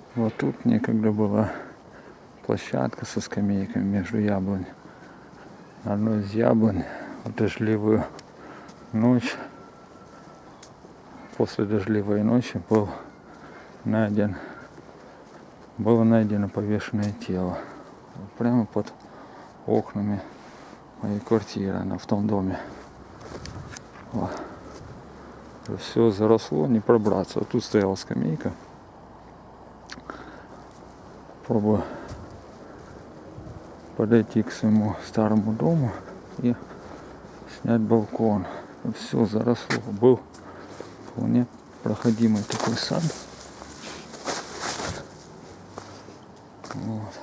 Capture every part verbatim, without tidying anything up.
Вот тут некогда была площадка со скамейками между яблонь. Одной из яблонь в дождливую ночь, после дождливой ночи был найден, было найдено повешенное тело. Прямо под окнами моей квартиры, она в том доме. Вот. Все заросло, не пробраться. Вот тут стояла скамейка. Пробую подойти к своему старому дому и снять балкон. Все заросло. Был вполне проходимый такой сад. Вот.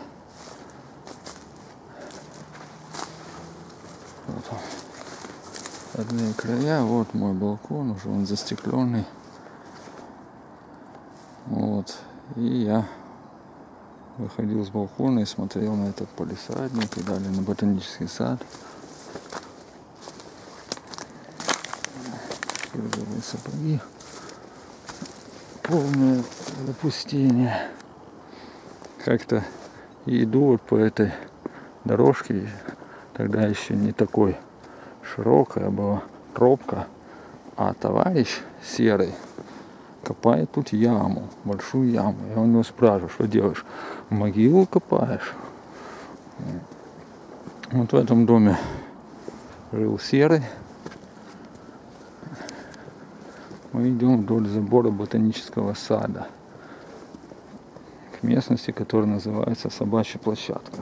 Вот он. Одни края. Вот мой балкон, уже он застекленный. Вот. И я выходил с балкона и смотрел на этот палисадник и далее на ботанический сад. Кирзовые сапоги. Полное запустение. Как-то иду вот по этой дорожке, тогда еще не такой широкая была тропка, а товарищ серый копает тут яму, большую яму. Я у него спрашиваю, что делаешь? Могилу копаешь? Вот в этом доме жил серый. Мы идем вдоль забора ботанического сада к местности, которая называется Собачья площадка.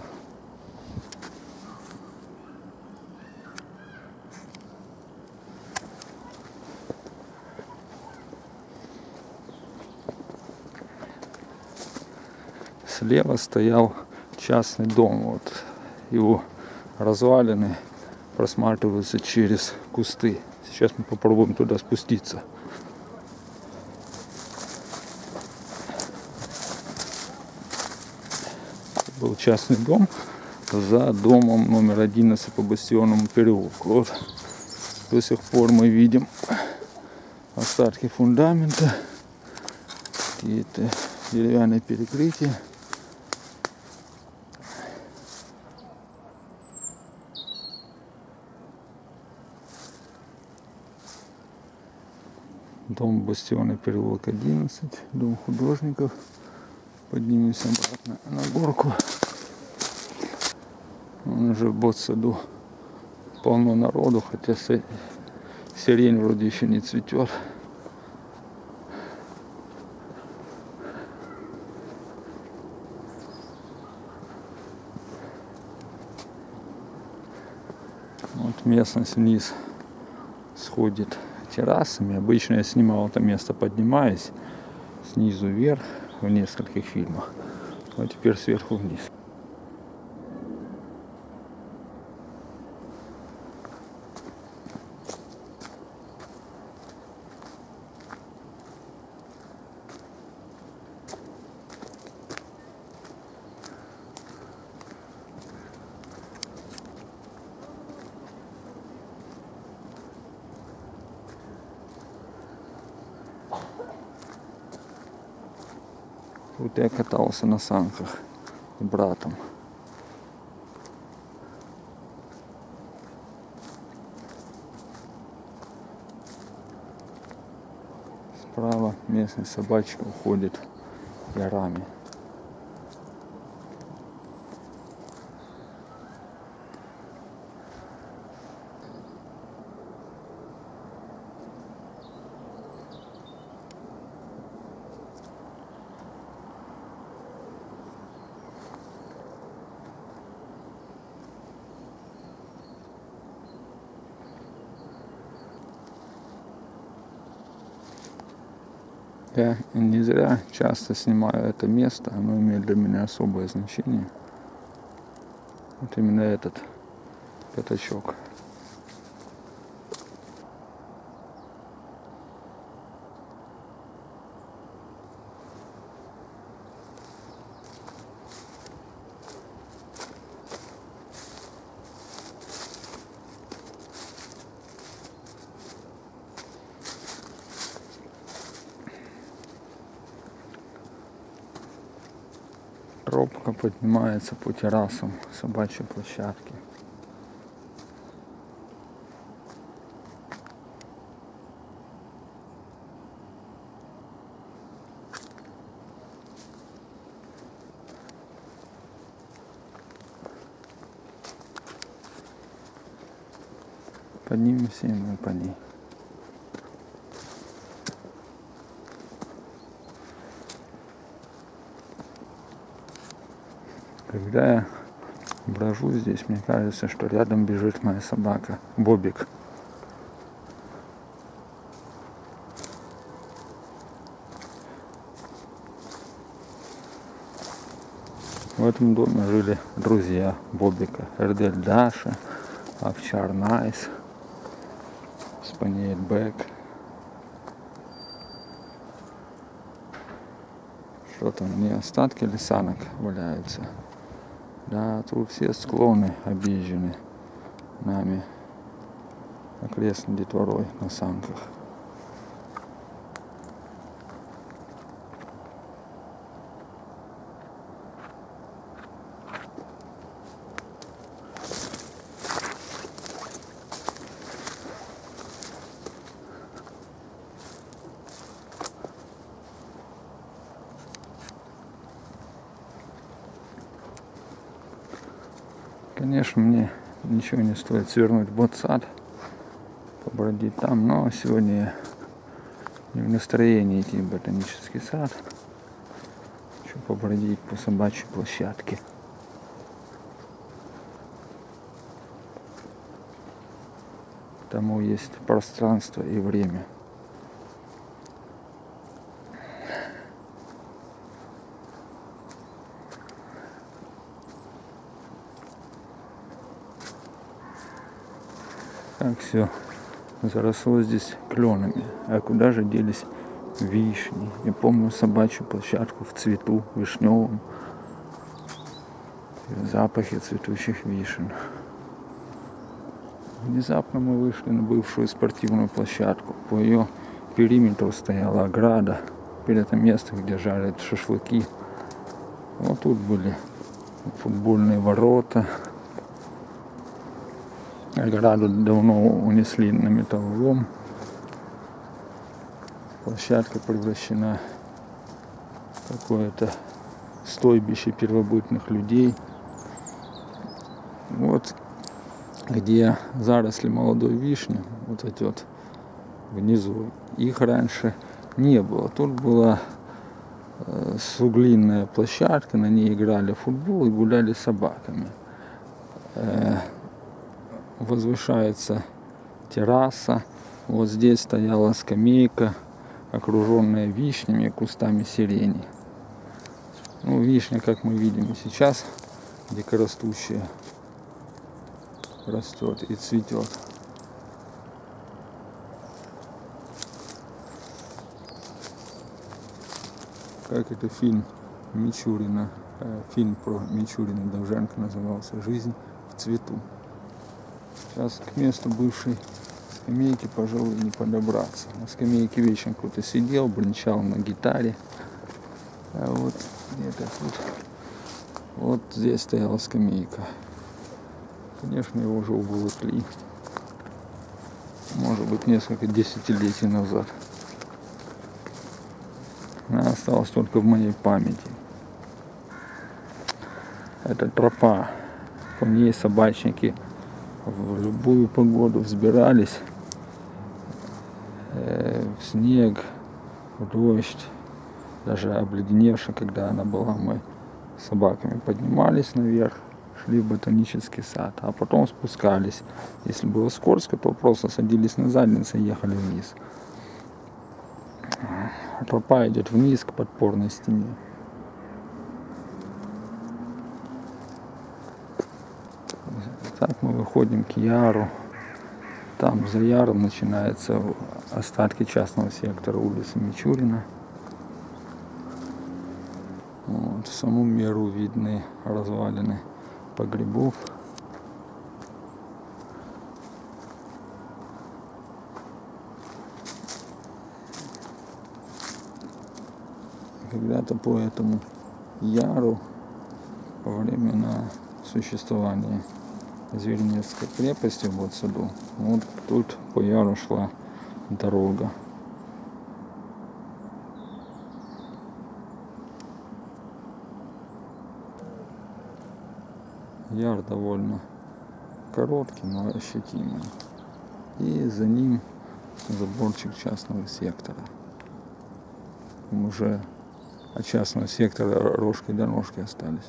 Слева стоял частный дом. Вот его развалины просматриваются через кусты. Сейчас мы попробуем туда спуститься. Был частный дом за домом номер одиннадцать по Бастионному переулку. Вот до сих пор мы видим остатки фундамента, какие-то деревянные перекрытия. Дом Бастионный переулок одиннадцать, дом художников. Поднимемся обратно на горку. Вон уже в ботсаду полно народу, хотя сирень вроде еще не цветет. Вот местность вниз сходит террасами. Обычно я снимал это место, поднимаясь снизу вверх в нескольких фильмах. А теперь сверху вниз. Тут я катался на санках с братом. Справа местная собачка уходит ярами. Я не зря часто снимаю это место, оно имеет для меня особое значение. Вот именно этот пятачок. Тропка поднимается по террасам собачьей площадки. Поднимемся и мы по ней. Когда я брожу здесь, мне кажется, что рядом бежит моя собака Бобик. В этом доме жили друзья Бобика: Эрдель Даша, Овчар Найс, Спаниель Бек. Что там, не остатки лисанок валяются. Да, тут все склоны объезжены нами, окрестной детворой на санках. Конечно, мне ничего не стоит свернуть в ботсад, побродить там, но сегодня я не в настроении идти в ботанический сад. Хочу побродить по собачьей площадке. Тому есть пространство и время. Как все заросло здесь кленами. А куда же делись вишни? Я помню собачью площадку в цвету вишневом. Запахи цветущих вишен. Внезапно мы вышли на бывшую спортивную площадку. По ее периметру стояла ограда. Теперь это место, где жарят шашлыки. Вот тут были футбольные ворота. Ограду давно унесли на металлолом. Площадка превращена в какое-то стойбище первобытных людей. Вот где заросли молодой вишни, вот эти вот внизу, их раньше не было. Тут была э, суглинная площадка, на ней играли в футбол и гуляли с собаками. Э, возвышается терраса. Вот здесь стояла скамейка, окруженная вишнями и кустами сирени. Ну, вишня, как мы видим и сейчас, дикорастущая, растет и цветет. Как это фильм Мичурина, фильм про Мичурина Довженко назывался «Жизнь в цвету». Сейчас к месту бывшей скамейки, пожалуй, не подобраться. На скамейке вечно кто-то сидел, бренчал на гитаре. А вот где-то тут, вот здесь стояла скамейка. Конечно, его уже уволокли. Может быть, несколько десятилетий назад. Она осталась только в моей памяти. Это тропа. По ней собачники в любую погоду взбирались. Э, в снег, в дождь. Даже обледеневший, когда она была, мы с собаками поднимались наверх, шли в ботанический сад, а потом спускались. Если было скользко, то просто садились на задницы и ехали вниз. Тропа идет вниз к подпорной стене. Так мы выходим к Яру. Там за Яром начинаются остатки частного сектора улицы Мичурина. Вот, в саму меру видны развалины погребов. Когда-то по этому Яру во времена существования Зверинецкой крепости в саду. Вот тут по яру шла дорога. Яр довольно короткий, но ощутимый. И за ним заборчик частного сектора. Уже от частного сектора рожки до ножки остались.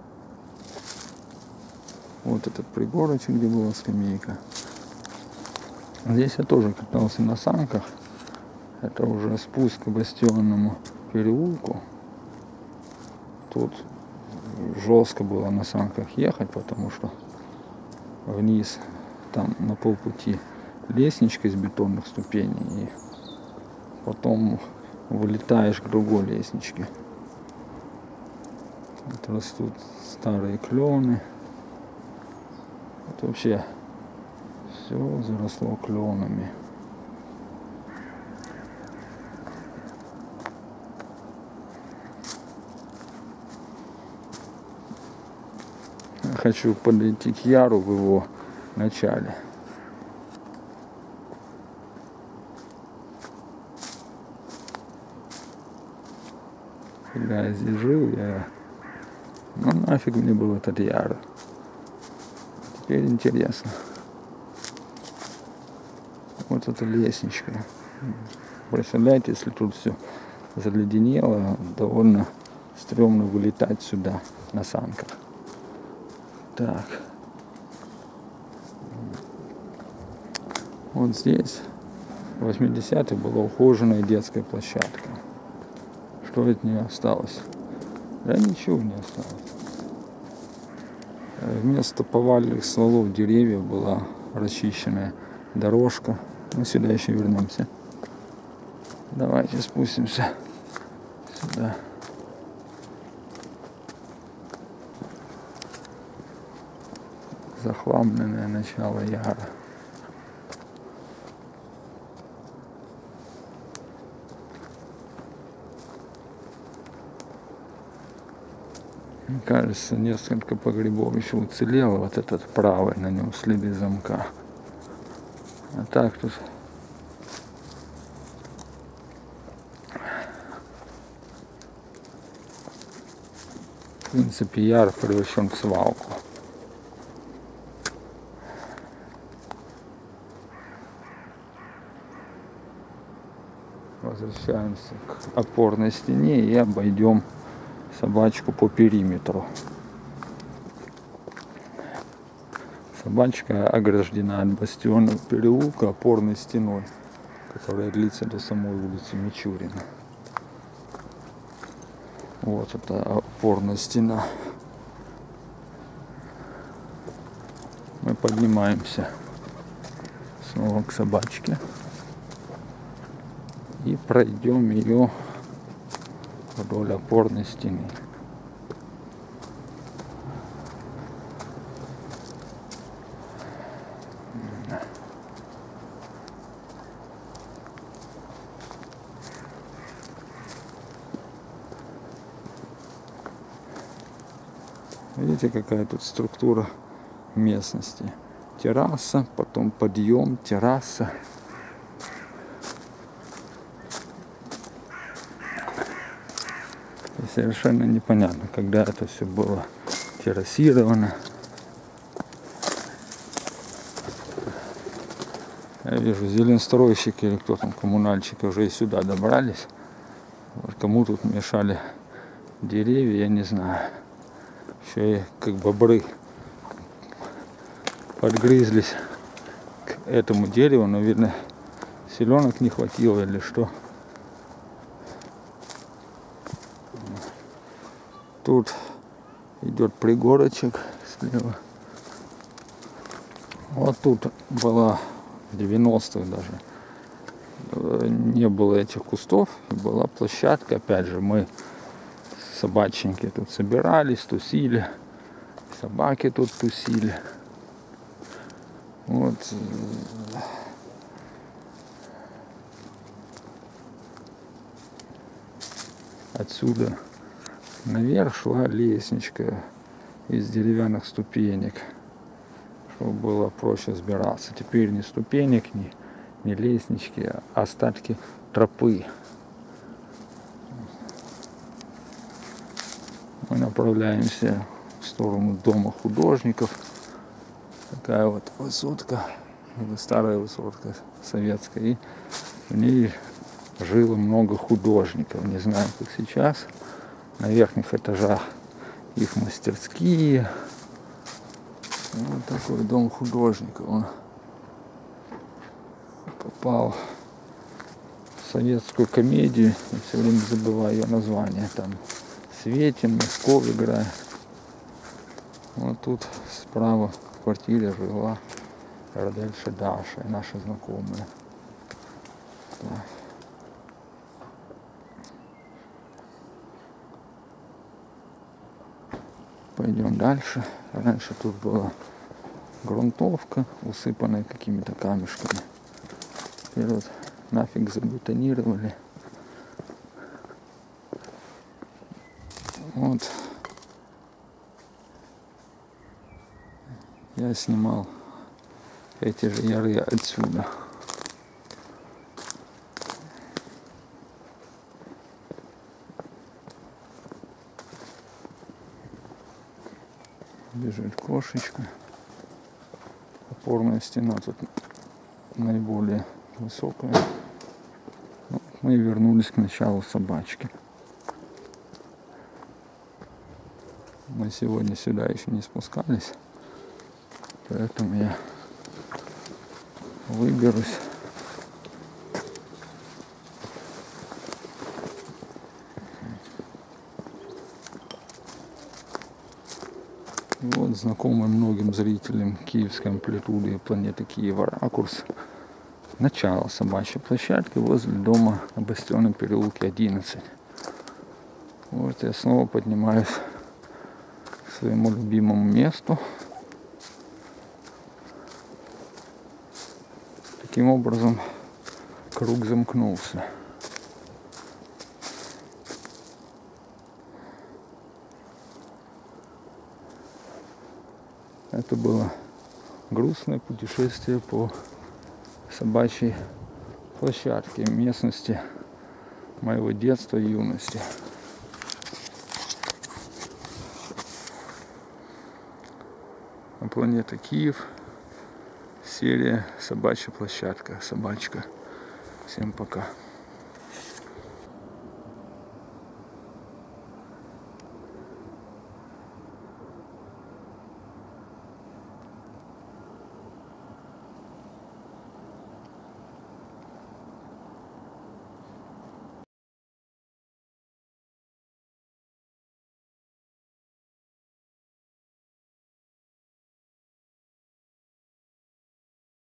Вот этот пригорочек, где была скамейка. Здесь я тоже катался на санках. Это уже спуск к бастионному переулку. Тут жестко было на санках ехать, потому что вниз там на полпути лестничка из бетонных ступеней, и потом вылетаешь к другой лестничке. Вот растут старые клены. Вот вообще все заросло кленами. Хочу подойти к яру в его начале. Когда я здесь жил, я... Ну нафиг мне был этот яр. Теперь интересно. Вот эта лестничка. Представляете, если тут все заледенело, довольно стрёмно вылетать сюда на санках. Так. Вот здесь в восьмидесятых была ухоженная детская площадка. Что от нее осталось? Да ничего не осталось. Вместо поваленных стволов деревьев была расчищенная дорожка. Мы сюда еще вернемся. Давайте спустимся сюда. Захламленное начало яра. Мне кажется, несколько погребов еще уцелело. Вот этот правый, на нем следы замка. А так тут в принципе яр превращен в свалку. Возвращаемся к опорной стене и обойдем собачку по периметру. Собачка ограждена от бастионного переулка опорной стеной, которая длится до самой улицы Мичурина. Вот это опорная стена. Мы поднимаемся снова к собачке и пройдем ее вдоль опорной стены. Видите, какая тут структура местности. Терраса, потом подъем, терраса. И совершенно непонятно, когда это все было террасировано. Я вижу, зеленстройщики или кто там, коммунальщики уже и сюда добрались. Вот кому тут мешали деревья, я не знаю. Еще и как бобры подгрызлись к этому дереву, но видно, селенок не хватило или что. Тут идет пригорочек слева. Вот тут была в девяностых даже не было этих кустов, была площадка. Опять же, мы собачники тут собирались, тусили, собаки тут тусили. Вот. Отсюда наверх шла лестничка из деревянных ступенек, чтобы было проще сбираться. Теперь ни ступенек, ни, ни лестнички, а остатки тропы. Мы направляемся в сторону дома художников. Такая вот высотка, старая высотка советская, и в ней жило много художников. Не знаю, как сейчас. На верхних этажах их мастерские. Вот такой дом художников. Он попал в советскую комедию. Я все время забываю ее название. Там Светин, Мягков играет. Вот тут справа в квартире жила дальше Даша, наша знакомая. Так. Пойдем дальше. Раньше тут была грунтовка, усыпанная какими-то камешками. Теперь вот нафиг забетонировали. Вот. Я снимал эти же яры отсюда. Бежит кошечка. Опорная стена тут наиболее высокая. Ну, мы вернулись к началу собачки. Мы сегодня сюда еще не спускались, поэтому я выберусь. Вот знакомый многим зрителям киевской амплитуды и планеты Киева ракурс. Начало собачьей площадки возле дома на Бастионном переулке одиннадцать. Вот я снова поднимаюсь к своему любимому месту. Таким образом круг замкнулся. Это было грустное путешествие по собачьей площадке, местности моего детства и юности. А планета Киев, серия «Собачья площадка», собачка. Всем пока.